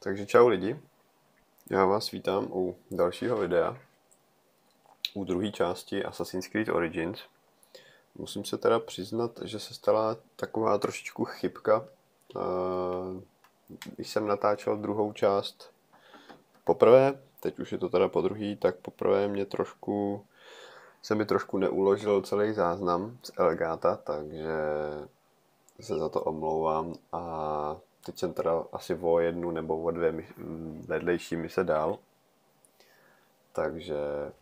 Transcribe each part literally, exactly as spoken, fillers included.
Takže čau lidi, já vás vítám u dalšího videa, u druhé části Assassin's Creed Origins. Musím se teda přiznat, že se stala taková trošičku chybka, když jsem natáčel druhou část poprvé, teď už je to teda po druhý, tak poprvé mě trošku, se mi trošku neuložil celý záznam z Elgata, takže se za to omlouvám a teď jsem teda asi o jednu nebo o dvě vedlejší mise dál. Takže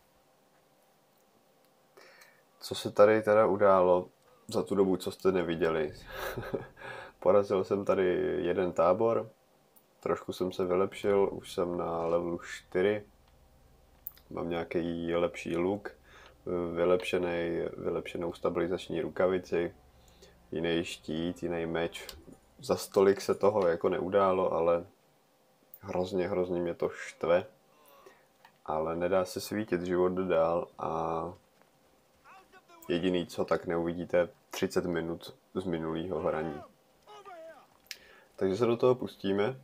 co se tady teda událo za tu dobu, co jste neviděli? Porazil jsem tady jeden tábor, trošku jsem se vylepšil, už jsem na levelu čtyři, mám nějaký lepší luk, vylepšený, vylepšenou stabilizační rukavici, jiný štít, jiný meč. Za stolik se toho jako neudálo, ale hrozně, hrozně mě to štve. Ale nedá se svítit, život dál a jediný co, tak neuvidíte třicet minut z minulého hraní. Takže se do toho pustíme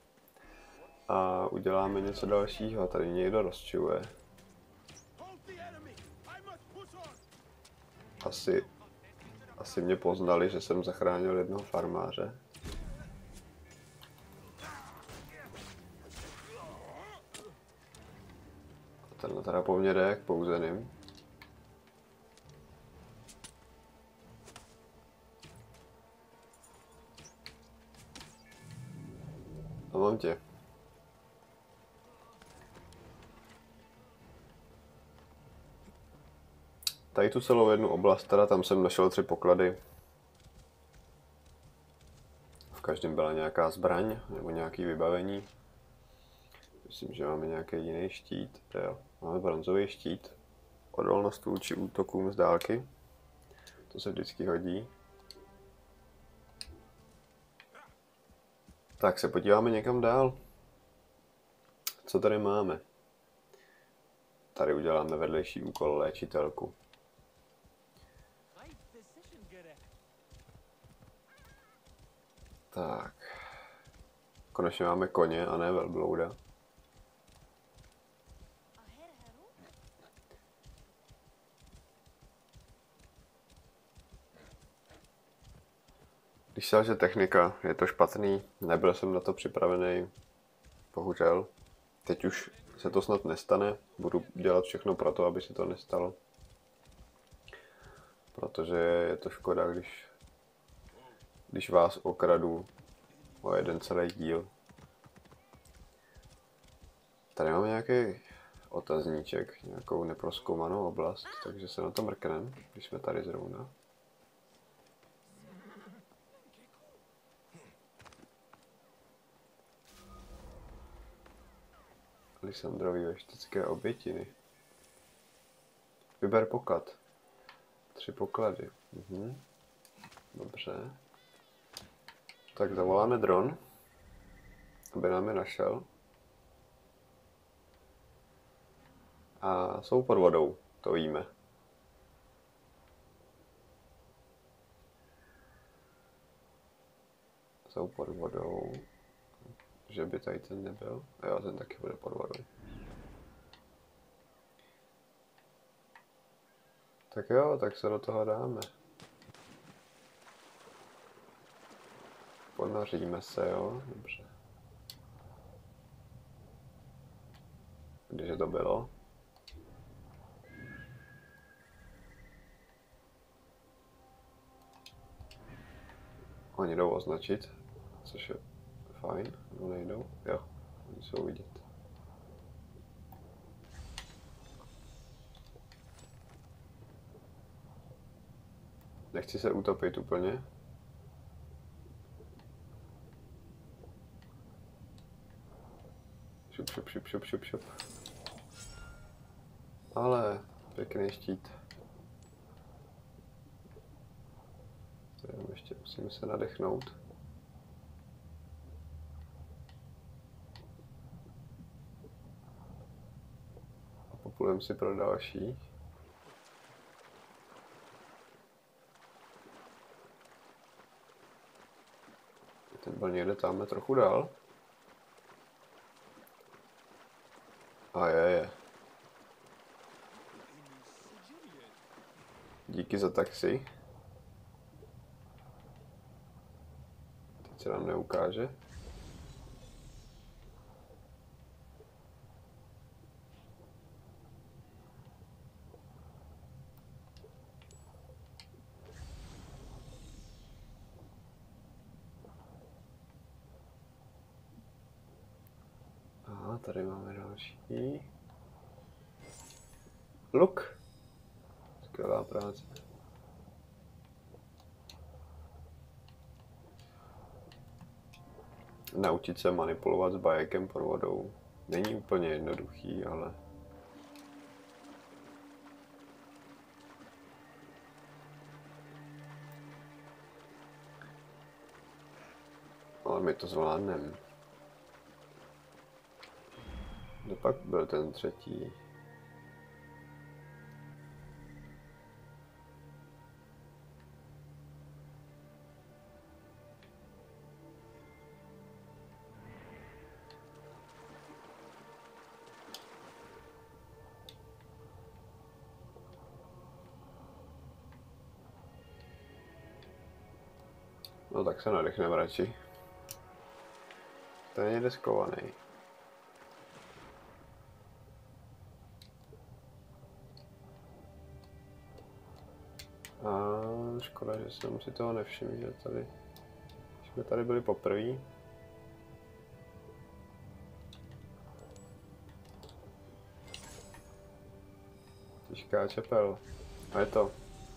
a uděláme něco dalšího. Tady někdo rozčiluje. Asi, asi mě poznali, že jsem zachránil jednoho farmáře. A tenhle teda po mně jde jak pouzeným. A mám tě. Tady tu celou jednu oblast, teda tam jsem našel tři poklady. V každém byla nějaká zbraň nebo nějaký vybavení. Myslím, že máme nějaký jiný štít. Jo, máme bronzový štít. Odolnost vůči útokům z dálky. To se vždycky hodí. Tak se podíváme někam dál. Co tady máme? Tady uděláme vedlejší úkol léčitelku. Tak. Konečně máme koně a ne velblouda. Když selže technika, je to špatný, nebyl jsem na to připravený, bohužel. Teď už se to snad nestane, budu dělat všechno pro to, aby se to nestalo. Protože je to škoda, když, když vás okradu o jeden celý díl. Tady máme nějaký otazníček, nějakou neprozkoumanou oblast, takže se na to mrkneme, když jsme tady zrovna. Lysandrový veštické obětiny. Vyber poklad. Tři poklady. Mhm. Dobře. Tak zavoláme dron, aby nám je našel. A jsou pod vodou, to víme. Jsou pod vodou. Že by tady ten nebyl. Jo, ten taky bude pod vodou. Tak jo, tak se do toho dáme. Ponoříme se, jo, dobře. Když to bylo? Oni jdou označit, což je fajn, no nejdou, jo, oni jsou vidět. Nechci se utopit úplně. Šup, šup, šup, šup, šup, šup. Ale pěkný štít. Tady ještě musíme se nadechnout. A populujeme si pro další. Ten byl někde tamhle trochu dál. Díky za taxi. Teď se nám neukáže. Aha, tady máme další. Luk. Skvělá práce. Naučit se manipulovat s bajekem pod vodou není úplně jednoduchý, ale ale my to zvládneme. No pak byl ten třetí. No tak se nadechneme radši. Ten je deskovaný. A škoda, že jsem si toho nevšiml, že tady jsme tady byli poprvé. Těžká čepel. A je to.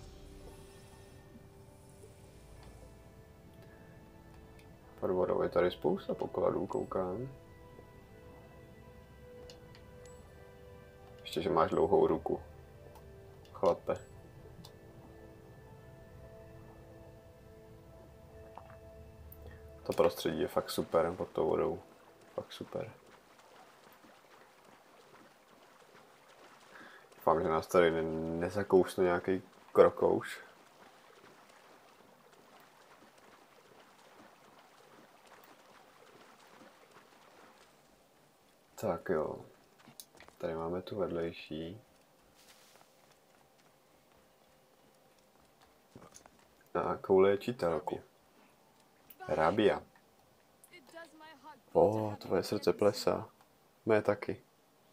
Pod vodou je tady spousta pokladů, koukám. Ještě, že máš dlouhou ruku. Chlape. To prostředí je fakt super pod tou vodou. Fakt super. Doufám, že nás tady ne nezakousne nějaký krokouš. Tak jo. Tady máme tu vedlejší. A koule je čítelku. Rabia. O, oh, tvoje srdce plesá. Mé taky.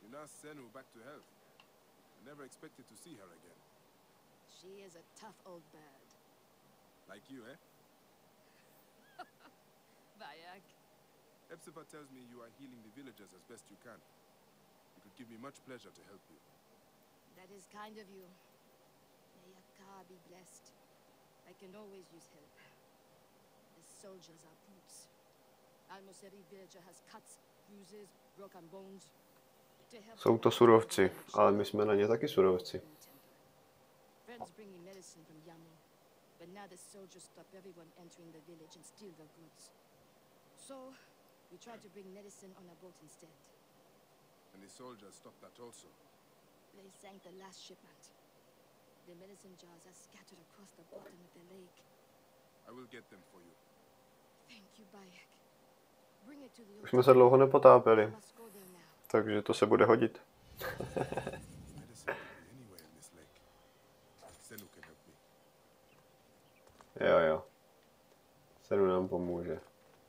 Hepzibah tells me you are healing the villagers as best you can. It would give me much pleasure to help you. That is kind of you. May Akka be blessed. I can always use help. The soldiers are brutes. Almost every villager has cuts, bruises, broken bones. Jsou to surovci, ale my jsme na ně taky surovci. Friends bring me medicine from Yamu, but now the soldiers stop everyone entering the village and steal their goods. So we tried to bring medicine on a boat instead. And the soldiers stopped that also. They sank the last shipment. The medicine jars are scattered across the bottom of the lake. I will get them for you. Thank you, Bayek. Bring it to the Už jsme se dlouho nepotápěli, I must go there now. takže to se bude hodit. Medicine can be anywhere in this lake. Senu can help me. Jo, jo. Senu nám pomůže.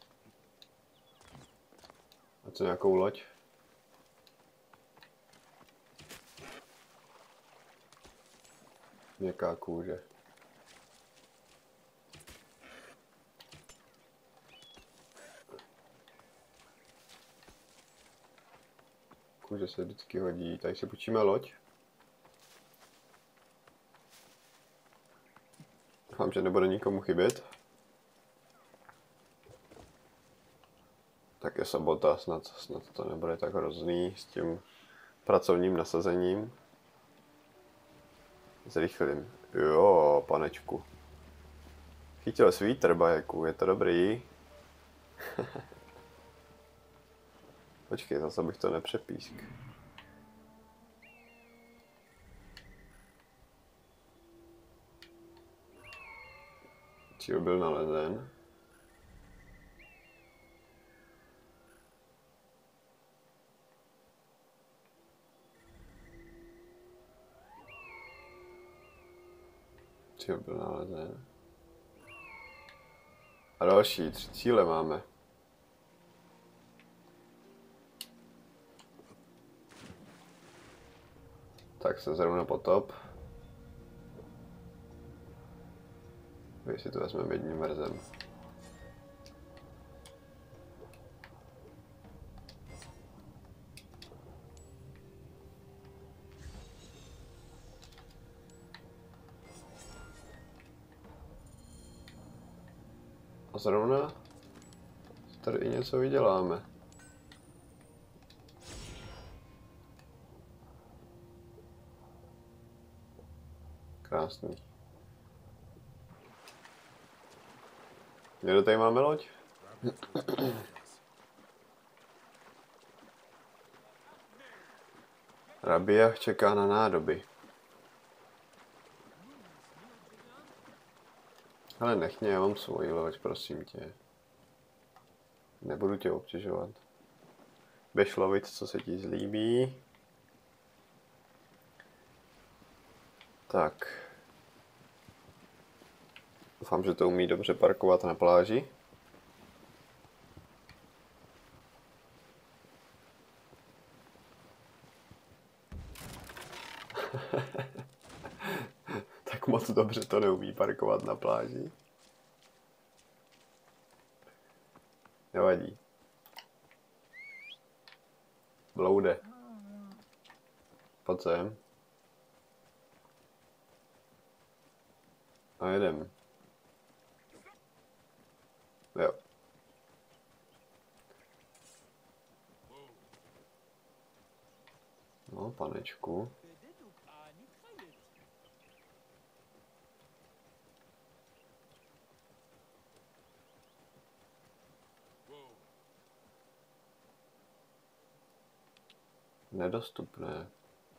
A co nějakou loď? Měkká kůže. Kůže se vždycky hodí. Tady si půjčíme loď. Doufám, že nebude nikomu chybět. Tak je sobota, snad, snad to nebude tak hrozný s tím pracovním nasazením. Zrychlím. Jo, panečku. Chytil svítr, Bajeku, je to dobrý. Počkej, zase bych to nepřepísk. Cíl byl nalezen. Cíl byl nalezen. A další tři cíle máme. Tak se zrovna potop. My si to vezmeme jedním vrzem. A zrovna tady i něco vyděláme. Krásný. Kde tady máme loď? Rabia čeká na nádoby. Ale nech mě, já mám svoji loď, prosím tě. Nebudu tě obtěžovat. Běž lovit, co se ti zlíbí. Tak. Doufám, že to umí dobře parkovat na pláži. Tak moc dobře to neumí parkovat na pláži. Nevadí. Bloude. Pojď sem. A jedem. Jo. No, panečku. Nedostupné.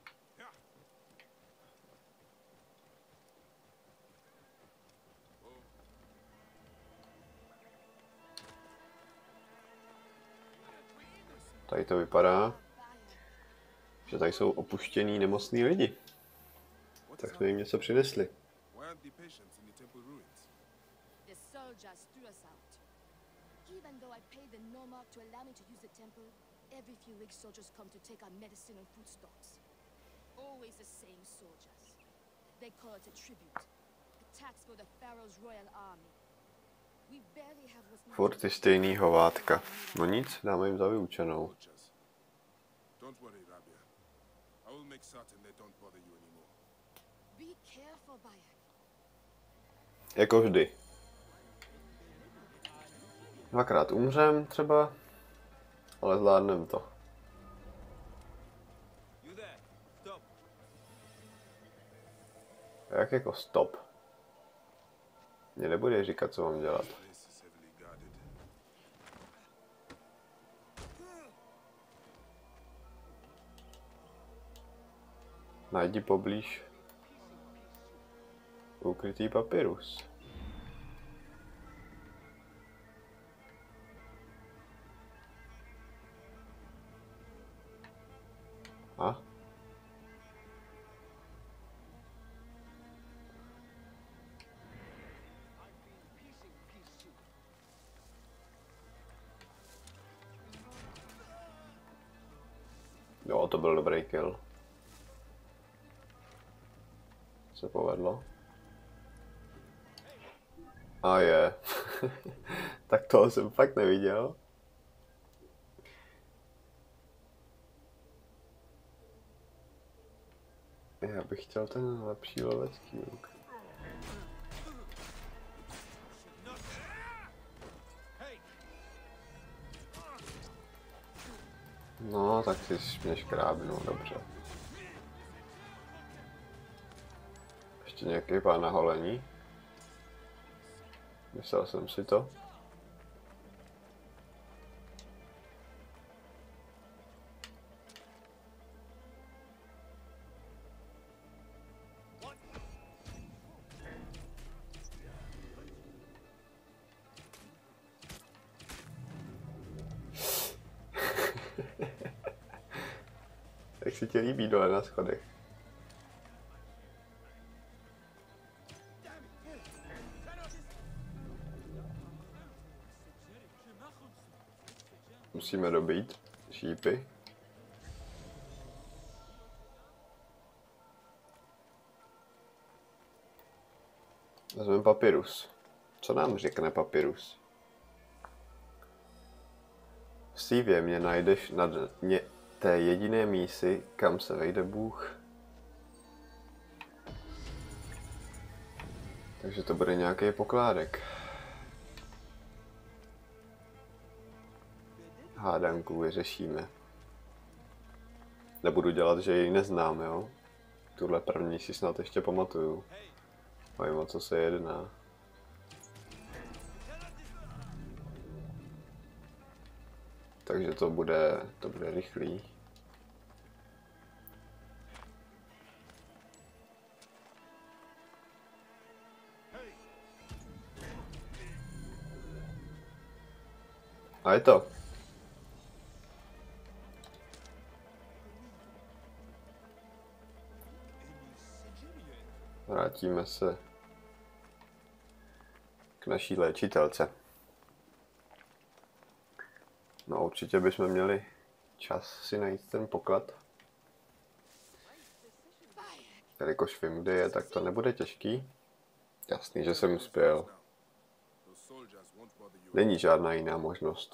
Tady to vypadá, že tady jsou opuštění nemocný lidi. Tak jsme jim něco přinesli. The soldiers threw us out. Even though I paid the Nomarch to allow me to use the temple, every few weeks soldiers come to take our medicine and food stocks. Always the same soldiers. They call it a tribute. A tax for the Pharaoh's royal army. We barely have what's needed. Furt ty stejný hovátka. No nic, dáme jim za vyučenou. Don't worry, Rabia. I will make certain they don't bother you anymore. Be careful, Bayek. Jako vždy. Dvakrát umřem třeba, ale zvládnem to. Jak jako stop? Mně nebude říkat, co mám dělat. Najdi poblíž ukrytý papyrus. A? Jo, to byl dobrý kill. Se povedlo. A je. Tak toho jsem fakt neviděl. Já bych chtěl ten lepší lovecký luk. No, tak si mě škrábnu, dobře. Ještě nějaký pán na holení. Myslel jsem si to. Jak si tě líbí dole na schodech? Musíme dobít šípy. Vezmeme papyrus. Co nám řekne papyrus? V Sívě mě najdeš na dně té jediné mísy, kam se vejde Bůh. Takže to bude nějaký pokládek. Hádanku vyřešíme. Nebudu dělat, že ji neznám, jo? Tuhle první si snad ještě pamatuju. Vím, o co se jedná. Takže to bude, to bude rychlý. A je to. Vrátíme se k naší léčitelce. No určitě bychom měli čas si najít ten poklad. Jelikož vím, kde je, tak to nebude těžký. Jasný, že jsem uspěl. Není žádná jiná možnost.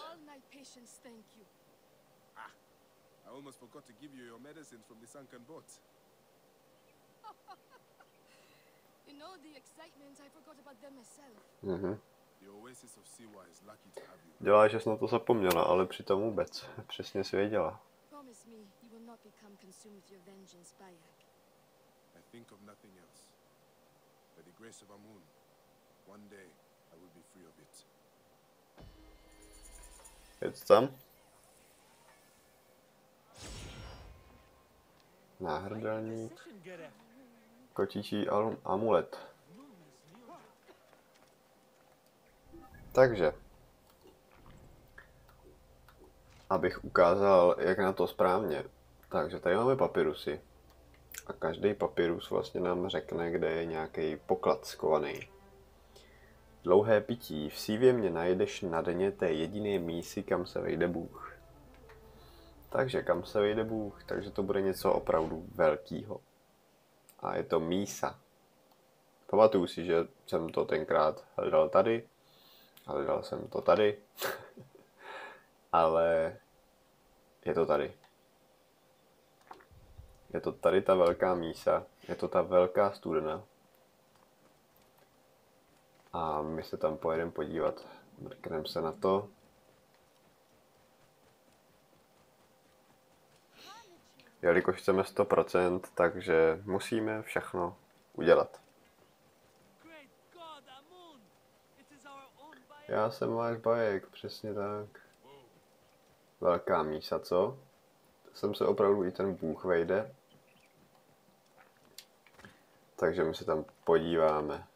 Mhm. Dělá, že jsi na to zapomněla, ale přitom vůbec. Přesně jsi věděla. Jedz tam. Náhrdelník. Kočičí amulet. Takže, abych ukázal, jak na to správně. Takže tady máme papyrusy. A každý papyrus vlastně nám řekne, kde je nějaký poklad skovaný. Dlouhé pití. V Sívě mě najdeš na dně té jediné mísy, kam se vejde Bůh. Takže kam se vejde Bůh? Takže to bude něco opravdu velkýho. A je to mísa. Pamatuju si, že jsem to tenkrát hledal tady. Hledal jsem to tady. Ale je to tady. Je to tady ta velká mísa. Je to ta velká studna. A my se tam pojedeme podívat. Mrkneme se na to. Jelikož chceme sto procent, takže musíme všechno udělat. Já jsem váš bajek, přesně tak. Velká mísa, co? Sem se opravdu i ten Bůh vejde. Takže my se tam podíváme.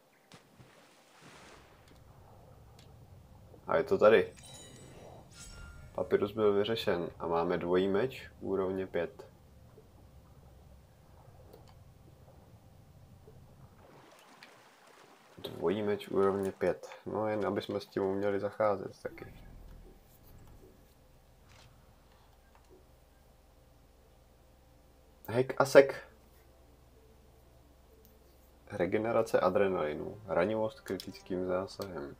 A je to tady. Papyrus byl vyřešen a máme dvojí meč úrovně pět. Dvojí meč úrovně pět. No jen aby jsme s tím uměli zacházet taky. Hek a sek. Regenerace adrenalinu. Ranivost kritickým zásahem.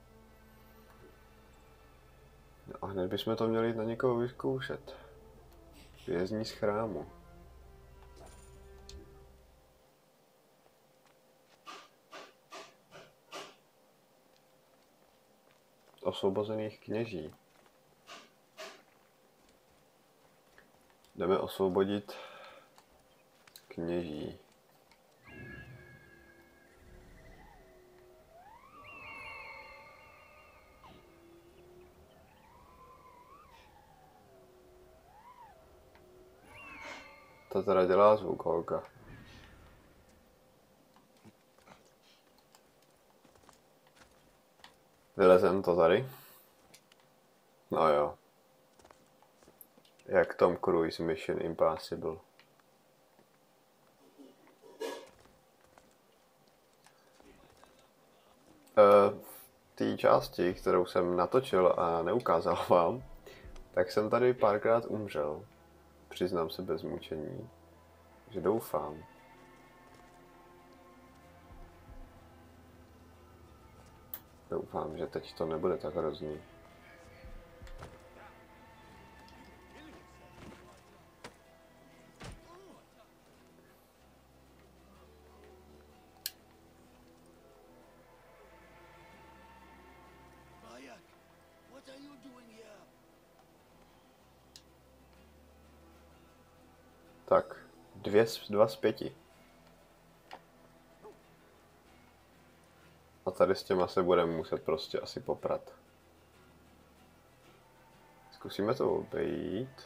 No a hned bychom to měli na někoho vyzkoušet. Vězní z chrámu. Osvobozených kněží. Jdeme osvobodit kněží. To teda dělá zvuk, holka. Vylezem to tady. No jo. Jak Tom Cruise Mission Impossible. V té části, kterou jsem natočil a neukázal vám, Tak jsem tady párkrát umřel. Přiznám se bez mučení. Že doufám. Doufám, že teď to nebude tak hrozný. Tak, dvě, dva z pěti. A tady s těma se budeme muset prostě asi poprat. Zkusíme to obejít.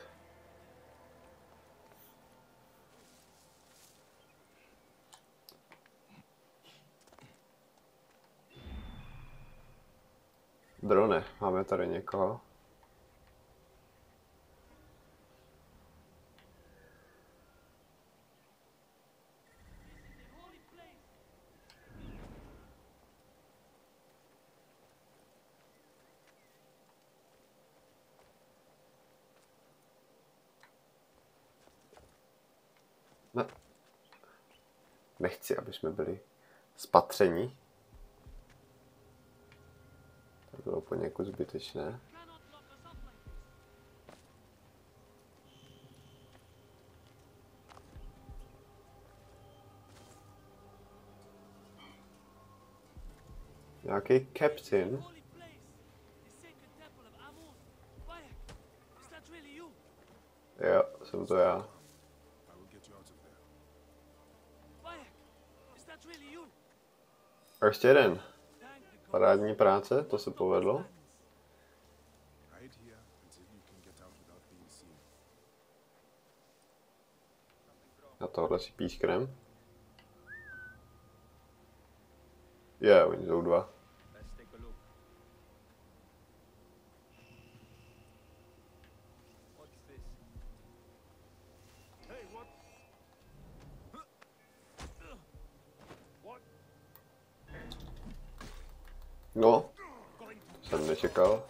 Drone, máme tady někoho? Ne. Nechci, aby jsme byli spatřeni. To bylo poněkud zbytečné. Nějaký captain? Jo, jsem to já. A ještě jeden. Parádní práce, to se povedlo. A tohle si písknem. Je, yeah, oni jsou dva. No, to jsem nečekal.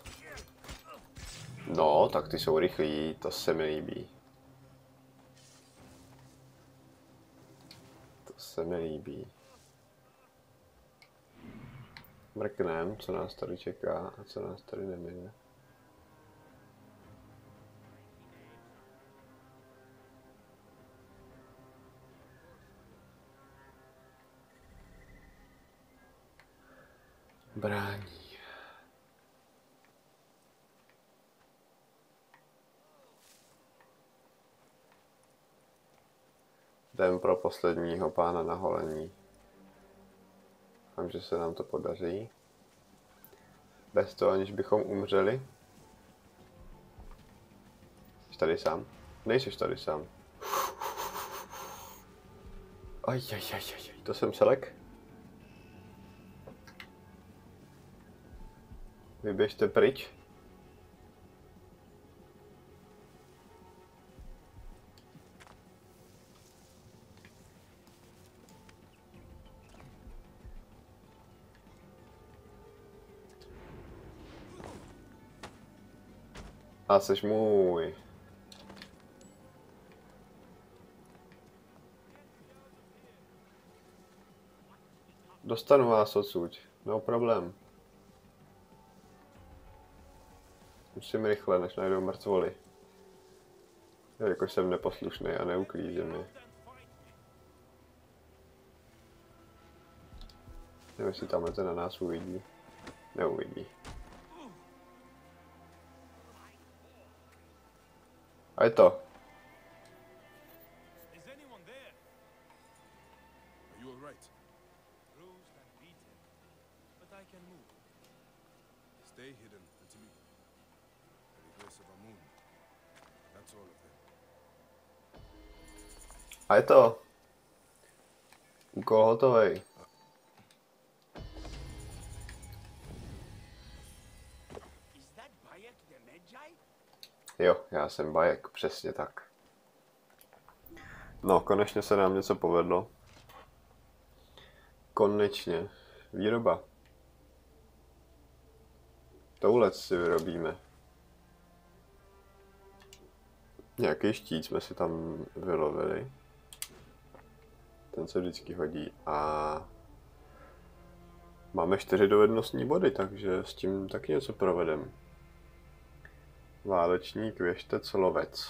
No, tak ty jsou rychlí, to se mi líbí. To se mi líbí. Mrknem, co nás tady čeká a co nás tady nemine. Brání. Jdem pro posledního pána na holení. Doufám, že se nám to podaří. Bez toho, aniž bychom umřeli. Jsi tady sám? Nejsiš tady sám. Ajajajaj, to jsem selek. Vyběžte pryč. A seš můj. Dostanu vás odsud, no problém. Musím rychle, než najdou mrtvoly. Jakož jsem neposlušný a neuklízím je. Nevím, jestli tamhle ten na nás uvidí. Neuvidí. A je to. A je to. Úkol hotovej. Jo, já jsem Bayek, přesně tak. No, konečně se nám něco povedlo. Konečně. Výroba. Toulec si vyrobíme. Nějaký štít jsme si tam vylovili. Ten se vždycky hodí. A máme čtyři dovednostní body, takže s tím taky něco provedem. Válečník, věštec, lovec.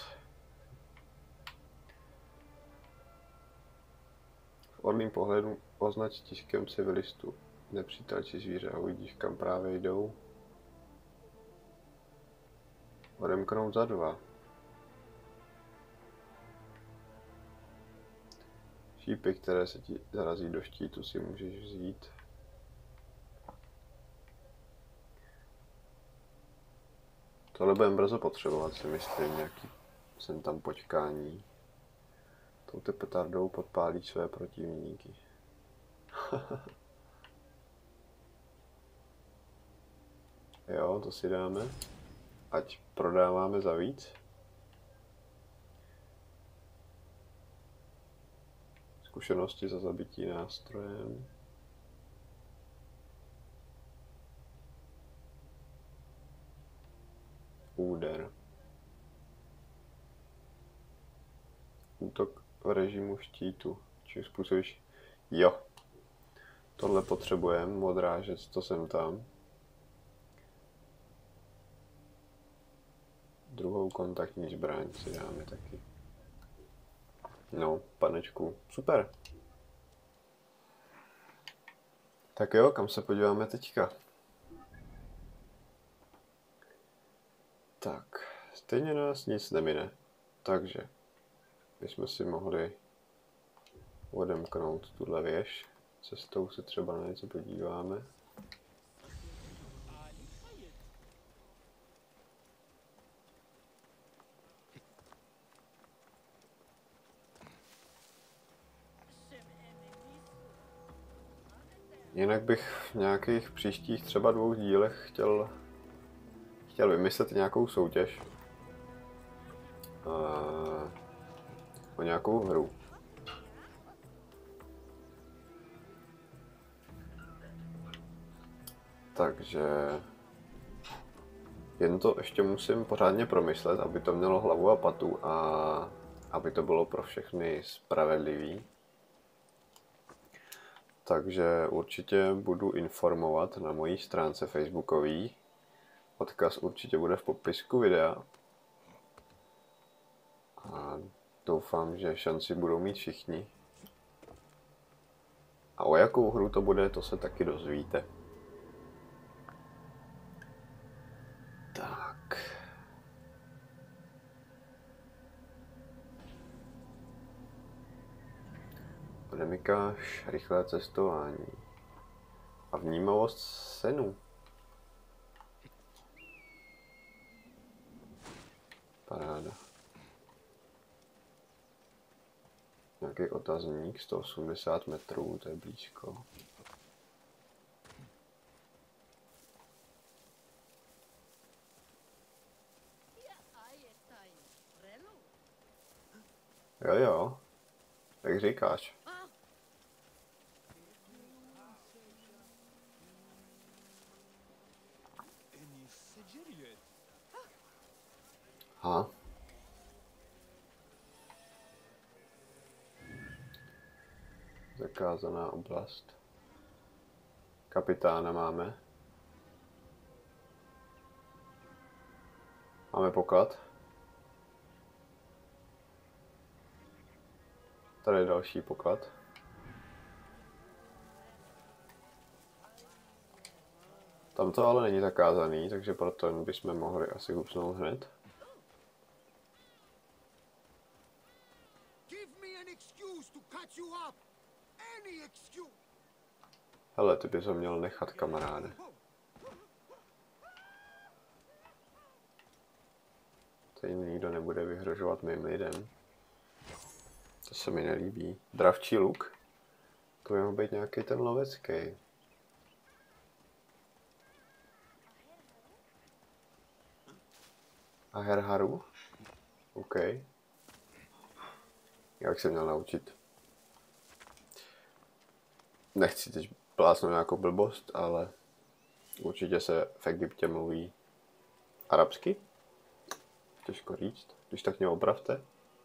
V orlým pohledu označ tiskem civilistu. Nepřítel či zvíře a uvidíš, kam právě jdou. Odemknout za dva. Šípy, které se ti zarazí do štítu, si můžeš vzít. Tohle budeme brzo potřebovat, si myslím, nějaký sem tam počkání. Touto petardou podpálí své protivníky. Jo, to si dáme. Ať prodáváme za víc. Zkušenosti za zabití nástrojem. Úder. Útok v režimu štítu. Čím způsobíš? Jo. Tohle potřebujeme, odrážet to sem tam. Druhou kontaktní zbraň si dáme taky. No, panečku. Super. Tak jo, kam se podíváme teďka? Tak, stejně nás nic nemine. Takže bychom si mohli odemknout tuhle věž. Cestou se třeba na něco podíváme. Jinak bych v nějakých příštích třeba dvou dílech chtěl, chtěl vymyslet nějakou soutěž. Uh, o nějakou hru. Takže jen to ještě musím pořádně promyslet, aby to mělo hlavu a patu a aby to bylo pro všechny spravedlivý. Takže určitě budu informovat na mojí stránce facebookové. Odkaz určitě bude v popisku videa. A doufám, že šanci budou mít všichni. A o jakou hru to bude, to se taky dozvíte. Tak. Podemikáš, rychlé cestování. A vnímavost senu. Paráda. Nějaký otazník, sto osmdesát metrů, to je blízko. Jo, jo. Jak říkáš. Aha. Zakázaná oblast. Kapitána máme. Máme poklad. Tady je další poklad. Tam to ale není zakázaný, takže proto bychom mohli asi hupsnout hned. Hele, ty bys ho měl nechat, kamaráde. Tady nikdo nebude vyhrožovat mým lidem. To se mi nelíbí. Dravčí luk? To by mohl být nějaký ten lovecký. A Herharu? OK. Jak se měl naučit? Nechci teď plásnout nějakou blbost, ale určitě se v Egyptě mluví arabsky. Těžko říct, když tak mě opravte.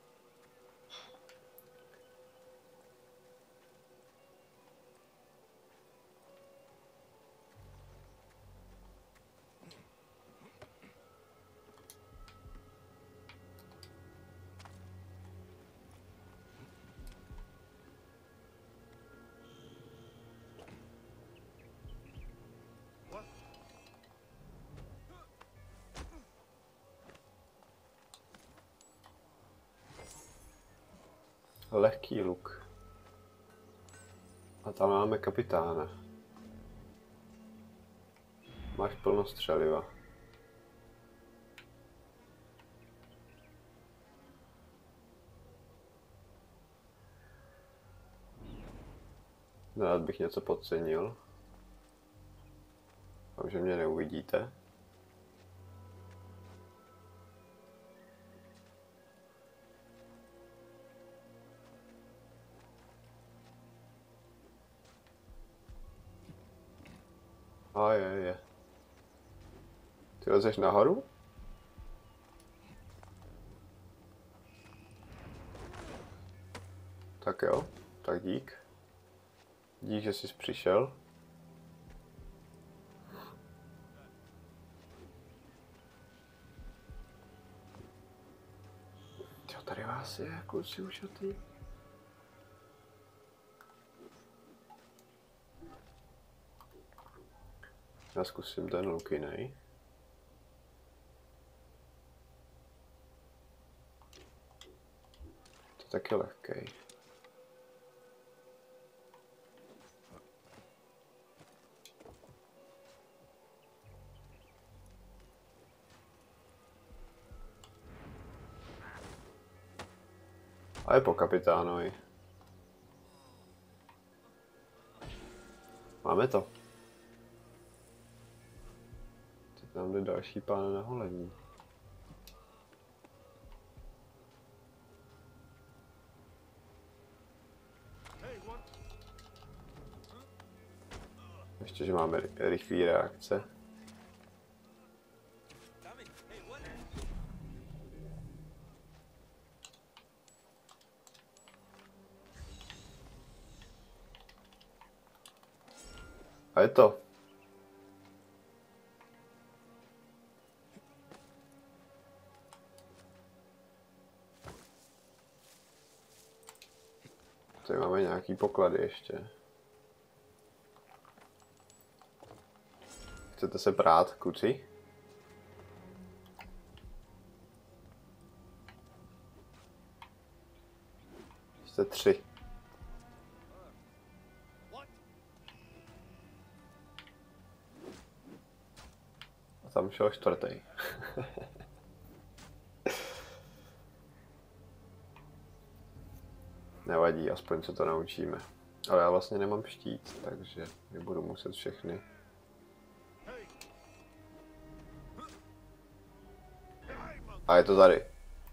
Lehký luk. A tam máme kapitána. Máš plno střeliva. Rád bych něco podcenil. Doufám, že mě neuvidíte. A je, je. Ty lezeš nahoru? Tak jo, tak dík. Dík, že jsi přišel. Jo, tady vás je, kluci ušatý. Já zkusím ten luk jiný. To je taky lehkej. A je po kapitánovi. Máme to. Teď nám jde další pán na holení. Ještě, že máme rychlé reakce. A je to. Tady máme nějaký poklady ještě. Chcete se prát, kluci? Jste tři. A tam šel čtvrtý. Nevadí, aspoň se to naučíme. Ale já vlastně nemám štít, takže je budu muset všechny. A je to tady.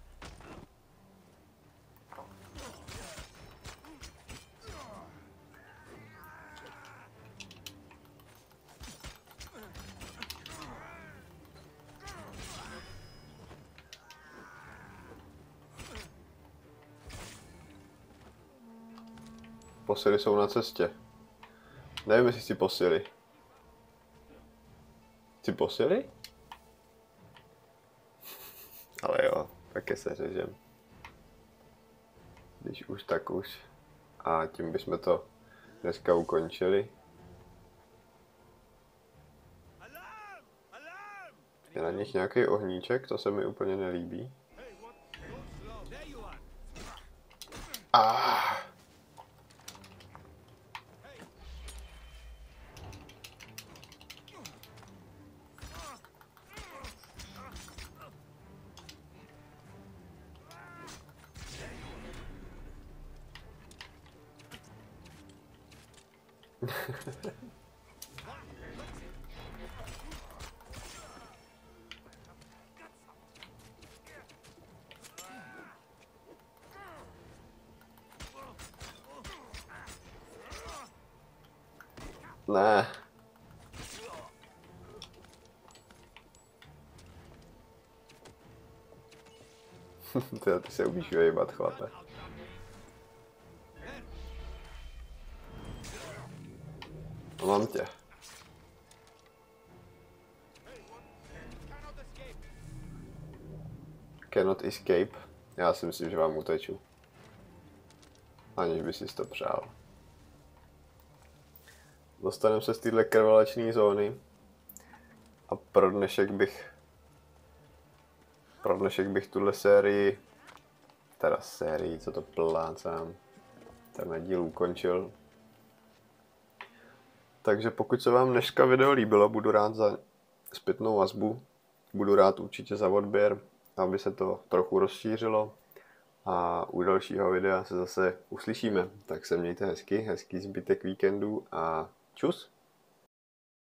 Posily jsou na cestě. Nevím, jestli si posily. Chci posily? Ale jo, taky se řežem. Když už, tak už. A tím bychom to dneska ukončili. Je na nich nějaký ohníček, to se mi úplně nelíbí. Ah. Ne. Ty, ty se umíš vyjíbat, chlape. No, mám tě. Cannot escape. Já si myslím, že vám uteču. Aniž by si to přál. Dostaneme se z téhle krvelačné zóny. A pro dnešek bych... Pro dnešek bych tuhle sérii... Teda sérii, co to plácám. Ten díl ukončil. Takže pokud se vám dneška video líbilo, budu rád za zpětnou vazbu. Budu rád určitě za odběr, aby se to trochu rozšířilo. A u dalšího videa se zase uslyšíme. Tak se mějte hezky, hezký zbytek víkendu a čus!